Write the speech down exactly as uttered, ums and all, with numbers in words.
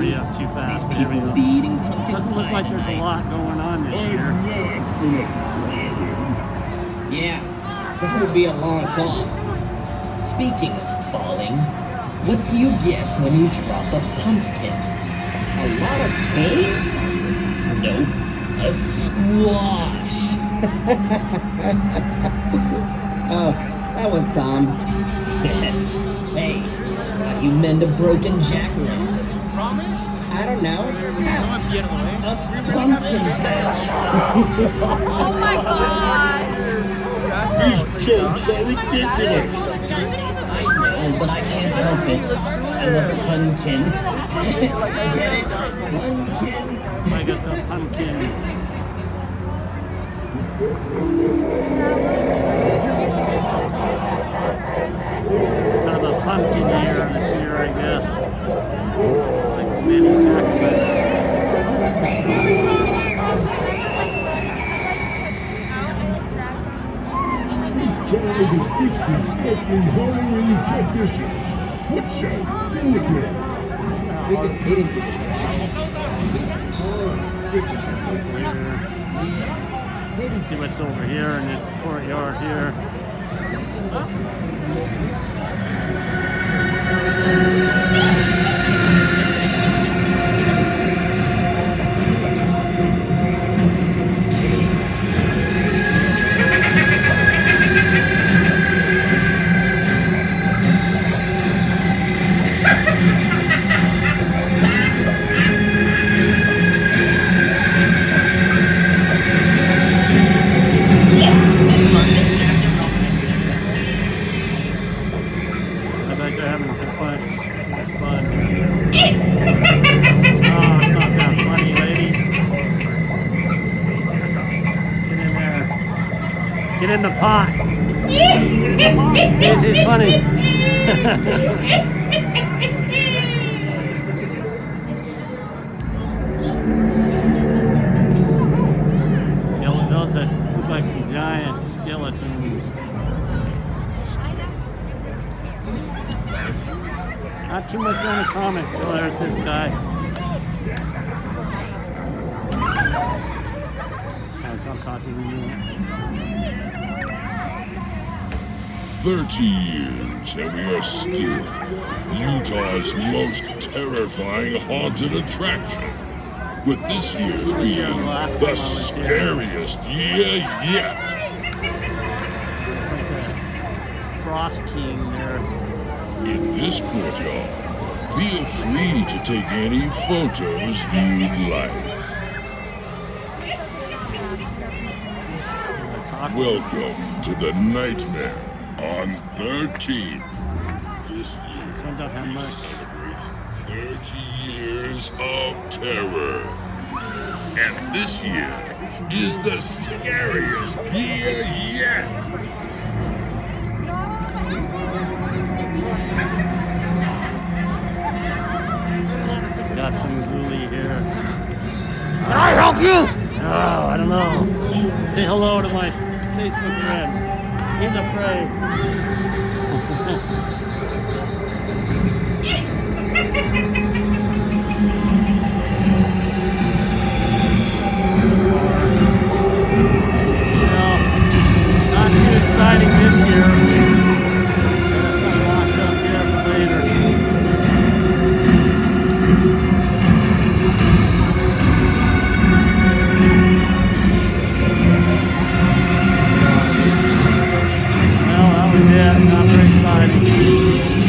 hurry up too fast. These Here we people go. will be eating pumpkin Doesn't look pie like there's a tonight. lot going on this year. Yeah, that would be a long fall. Speaking of falling, what do you get when you drop a pumpkin? A lot of pain? Nope, a squash. Oh, that was dumb. Hey, how do you mend a broken jack-o'-lantern? Promise? I don't know. Someone be out of the way. A pumpkin patch. Oh my gosh! These jokes are ridiculous. I know, but I can't help it. I love a pumpkin. Get it? Pumpkin. I got some pumpkin. Kind of a pumpkin year this year, I guess. Like many jack-o'-lanterns. This child is disrespecting Halloween traditions. What shall we do with him? We could feed him to See what's over here in this courtyard here. I bet they're having a good fun. That's fun. Oh, it's not that funny, ladies. Get in there. Get in the pot. Get in the pot. See, it's funny. Skeleton, those that look like some giant skeletons. Not too much on the comics. Oh, there's this guy. I'm talking to you. Thirty years, and we are still Utah's most terrifying haunted attraction. With this year being the scariest year yet. Like a Frost King there. In this courtyard, feel free to take any photos you'd like. Welcome to the Nightmare on thirteenth. This year, Some don't have we much. celebrate thirty years of terror. And this year is the scariest year yet. Got some ghoulie here. Can I help you? Oh, I don't know. Say hello to my Facebook friends. In the fray. Well, not too exciting this year. Got some locked up here for later. Well, that was it. Not very exciting.